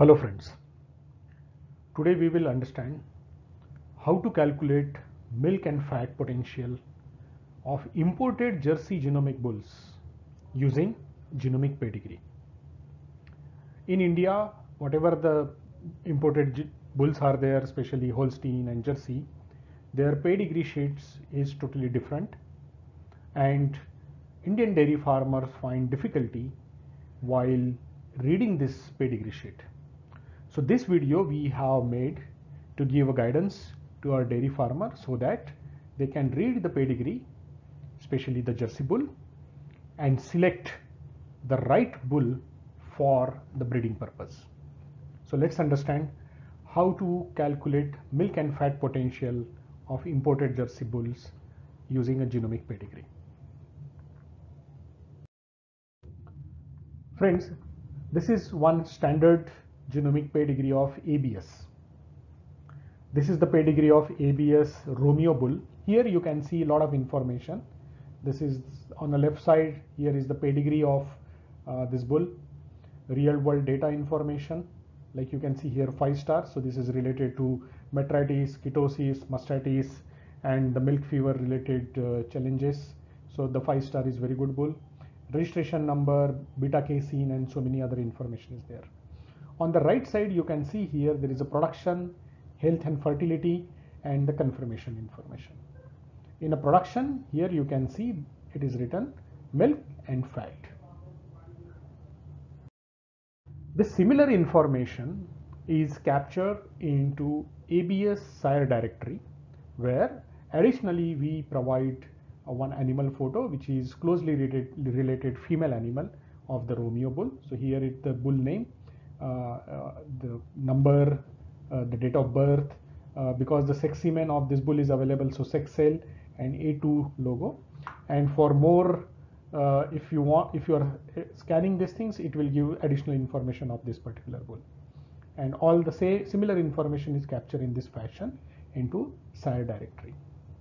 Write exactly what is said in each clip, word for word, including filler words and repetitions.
Hello friends, today we will understand how to calculate milk and fat potential of imported Jersey genomic bulls using genomic pedigree. In India, whatever the imported bulls are there, especially Holstein and Jersey, their pedigree sheets is totally different, and Indian dairy farmers find difficulty while reading this pedigree sheet. So this video we have made to give a guidance to our dairy farmer so that they can read the pedigree, especially the Jersey bull, and select the right bull for the breeding purpose. So let's understand how to calculate milk and fat potential of imported Jersey bulls using a genomic pedigree. Friends, this is one standard genomic pedigree of A B S. This is the pedigree of A B S Romeo bull. Here you can see a lot of information. This is on the left side. Here is the pedigree of uh, this bull, real world data information. Like you can see here, five stars. So this is related to metritis, ketosis, mastitis, and the milk fever related uh, challenges. So the five star is very good bull. Registration number, beta casein, and so many other information is there. On the right side, you can see here there is a production, health and fertility, and the confirmation information. In a production, here you can see it is written milk and fat. This similar information is captured into A B S sire directory, where additionally we provide uh, one animal photo which is closely related, related female animal of the Romeo bull. So here is the bull name, uh, uh, the number, uh, the date of birth, uh, because the sex semen of this bull is available, so sex cell and A two logo. And for more, uh, if you want, if you are scanning these things, it will give additional information of this particular bull. And all the same similar information is captured in this fashion into sire directory.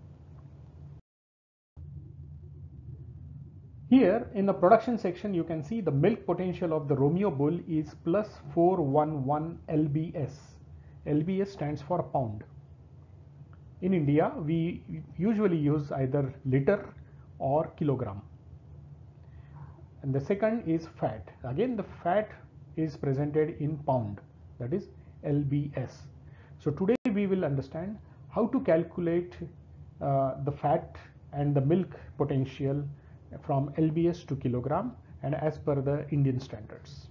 Here in the production section, you can see the milk potential of the Romeo bull is plus four hundred eleven L B S. L B S stands for pound. In India, we usually use either liter or kilogram. And the second is fat. Again, the fat is presented in pound, that is L B S. So today we will understand how to calculate uh, the fat and the milk potential from L B S to kilogram and as per the Indian standards.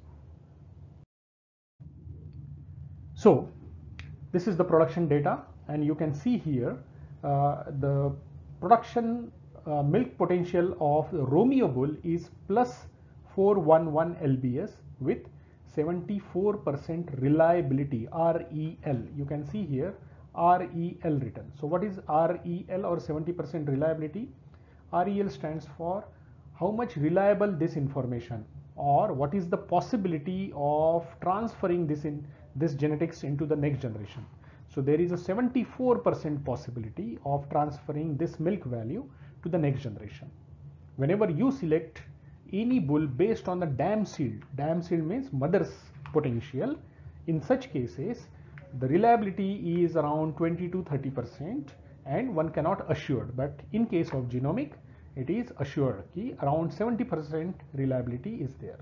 So this is the production data, and you can see here uh, the production uh, milk potential of the Romeo bull is plus four hundred eleven L B S with seventy-four percent reliability, R E L. You can see here R E L written. So what is R E L or seventy percent reliability? R E L stands for how much reliable this information, or what is the possibility of transferring this in this genetics into the next generation. So there is a seventy-four percent possibility of transferring this milk value to the next generation. Whenever you select any bull based on the dam seed, dam seed means mother's potential, in such cases the reliability is around twenty to thirty percent, and one cannot assure, but in case of genomic it is assured ki around seventy percent reliability is there.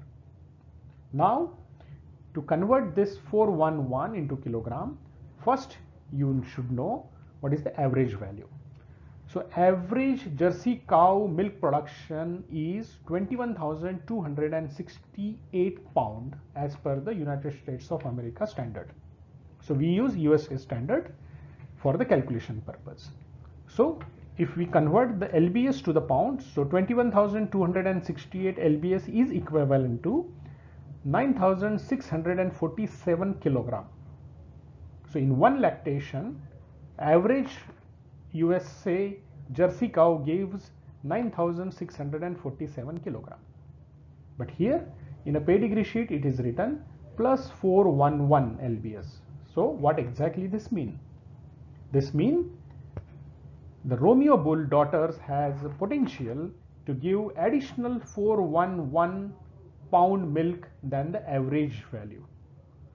Now to convert this four hundred eleven into kilogram, first you should know what is the average value. So average Jersey cow milk production is twenty-one thousand two hundred sixty-eight pound as per the United States of America standard. So we use U S A standard for the calculation purpose. So if we convert the L B S to the pound, so twenty-one thousand two hundred sixty-eight L B S is equivalent to nine thousand six hundred forty-seven kilogram. So in one lactation, average U S A Jersey cow gives nine thousand six hundred forty-seven kilogram. But here in a pedigree sheet it is written plus four hundred eleven L B S. So what exactly this mean? This mean the Romeo bull daughters has a potential to give additional four hundred eleven pound milk than the average value.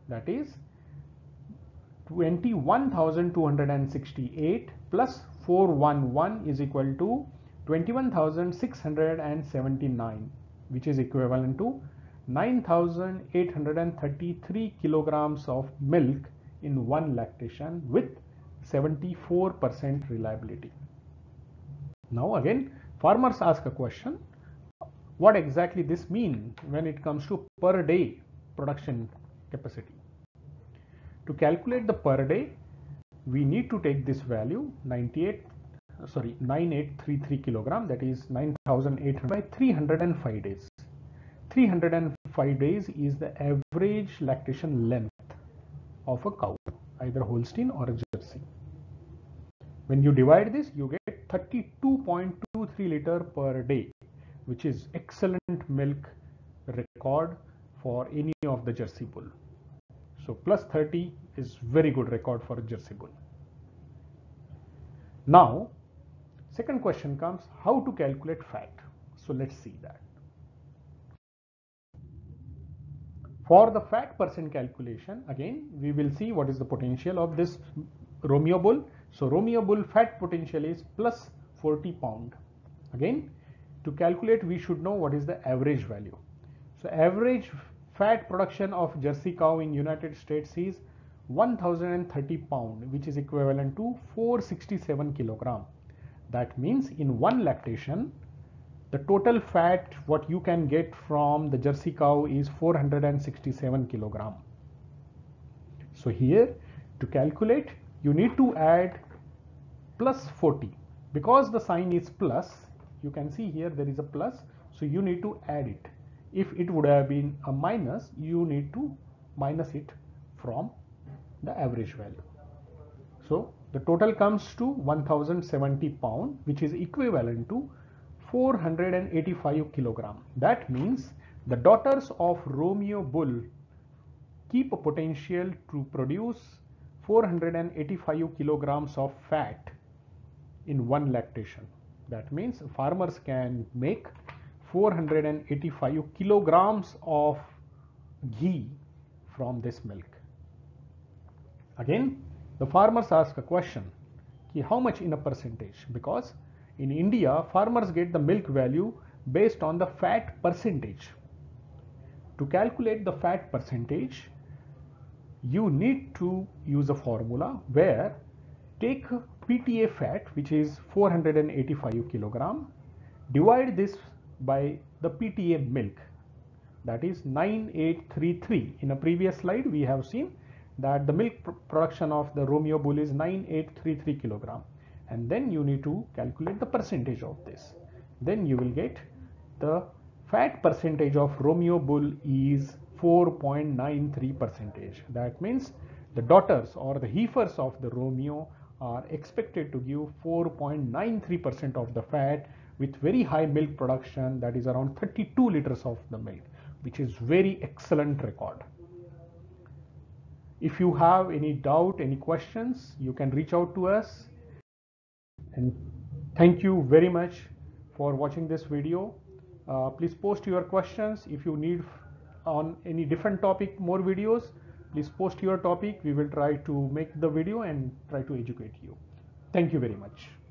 that is twenty-one thousand two hundred sixty-eight plus four hundred eleven is equal to twenty-one thousand six hundred seventy-nine, which is equivalent to nine thousand eight hundred thirty-three kilograms of milk in one lactation with seventy-four percent reliability. Now again, farmers ask a question, what exactly this mean when it comes to per day production capacity? To calculate the per day, we need to take this value ninety-eight, sorry, nine thousand eight hundred thirty-three kilogram, that is nine thousand eight hundred by three hundred five days. three hundred five days is the average lactation length of a cow, either Holstein or a Jersey. When you divide this, you get thirty-two point two three liter per day, which is excellent milk record for any of the Jersey bull. So plus thirty is very good record for a Jersey bull. Now, second question comes, how to calculate fat? So let's see that. For the fat percent calculation, again, we will see what is the potential of this Romeo bull. So Romeo bull fat potential is plus forty pound. Again, to calculate, we should know what is the average value. So average fat production of Jersey cow in United States is one thousand thirty pound, which is equivalent to four hundred sixty-seven kilogram. That means in one lactation, the total fat what you can get from the Jersey cow is four hundred sixty-seven kilogram. So here to calculate, you need to add plus forty. Because the sign is plus, you can see here there is a plus, so you need to add it. If it would have been a minus, you need to minus it from the average value. So the total comes to one thousand seventy pound, which is equivalent to four hundred eighty-five kilogram. That means the daughters of Romeo bull keep a potential to produce four hundred eighty-five kilograms of fat in one lactation. That means farmers can make four hundred eighty-five kilograms of ghee from this milk. Again, the farmers ask a question, how much in a percentage? Because in India, farmers get the milk value based on the fat percentage. To calculate the fat percentage, you need to use a formula where take P T A fat, which is four hundred eighty-five kilogram, divide this by the P T A milk, that is nine thousand eight hundred thirty-three. In a previous slide, we have seen that the milk pr production of the Romeo bull is nine thousand eight hundred thirty-three kilogram, and then you need to calculate the percentage of this. Then you will get the fat percentage of Romeo bull is four point nine three percentage. That means the daughters or the heifers of the Romeo are expected to give four point nine three percent of the fat with very high milk production, that is around thirty-two liters of the milk, which is very excellent record. If you have any doubt, any questions, you can reach out to us. And thank you very much for watching this video. Uh, please post your questions. If you need on any different topic more videos, please post your topic. We will try to make the video and try to educate you. Thank you very much.